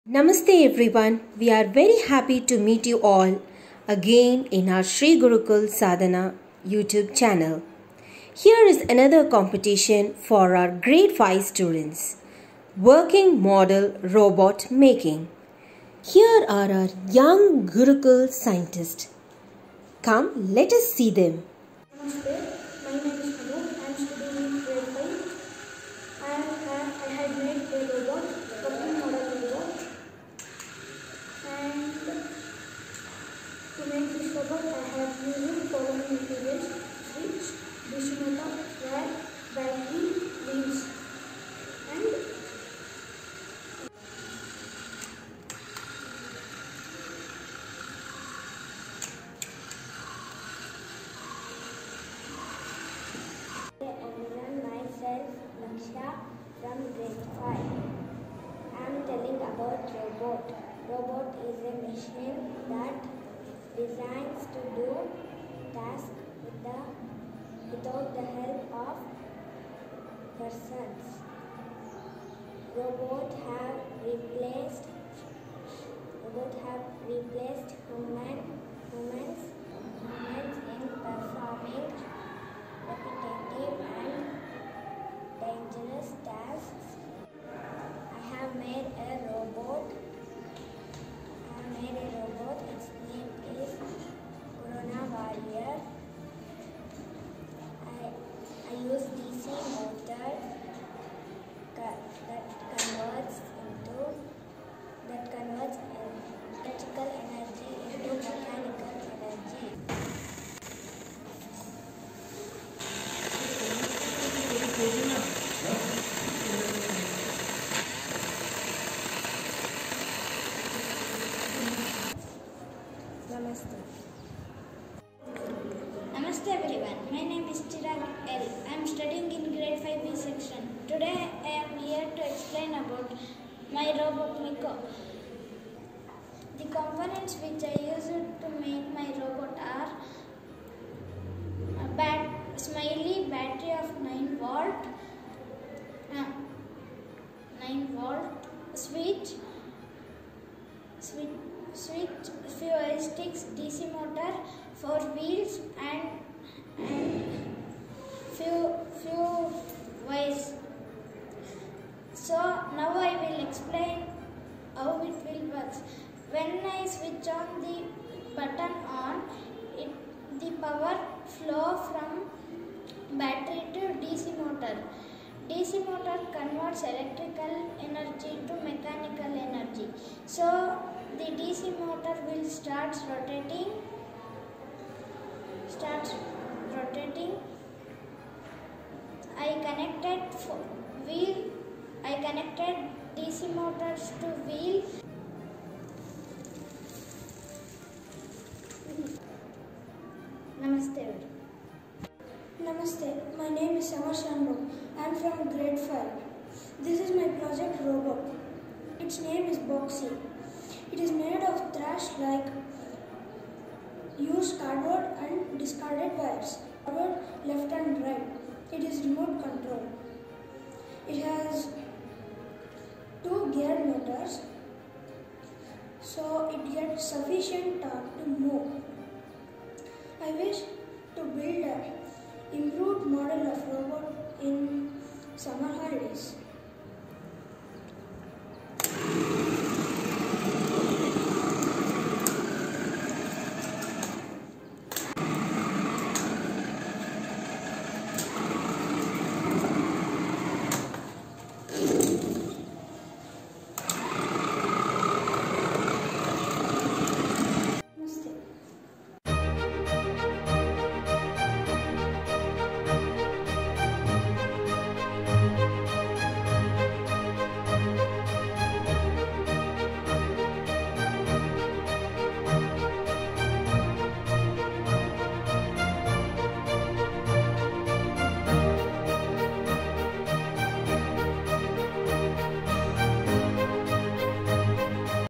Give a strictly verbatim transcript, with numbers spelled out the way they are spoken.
Namaste everyone. We are very happy to meet you all again in our Sree Gurukul Sadhana YouTube channel. Here is another competition for our grade five students. Working model robot making. Here are our young Gurukul scientists. Come, let us see them. Namaste, my name is Anu. I am studying in grade five. I, am, I had made a robot, working model robot. And to make this robot, I have used following materials: switch, D C motor, wire, battery, wheels, and everyone, myself Laksha from grade five. I am telling about robot. Robot is a machine that designs to do tasks with the, without the help of persons. Robot have replaced robot have replaced human humans humans in performing repetitive and dangerous tasks. I have made a robot. I have made a robot. Its name is Corona Warrior. I I use D C motor that converts into that converts electrical energy into mechanical energy. Namaste. Namaste everyone. My name is Sree Gurukul. I am studying in grade five B section. Today I am here to explain about my robot Miko. The components which I used to make my robot are a bat smiley battery of nine volt, uh, nine volt switch, switch, switch, few joysticks, D C motor, four wheels, and and few few wires. So now I will explain how it will work. When I switch on the button on, it the power flow from battery to D C motor. D C motor converts electrical energy to mechanical energy. So the D C motor will start rotating. Starts rotating. I connected wheel. I connected D C motors to wheel. Namaste. Namaste. My name is Samar Shandu. I am from grade five. This is my project robot. Its name is Boxy. It is made of trash like used cardboard and discarded wires. Forward, left and right. It is remote control. It has two gear motors, so it gets sufficient torque to move. I wish to build an improved model of robot in summer holidays.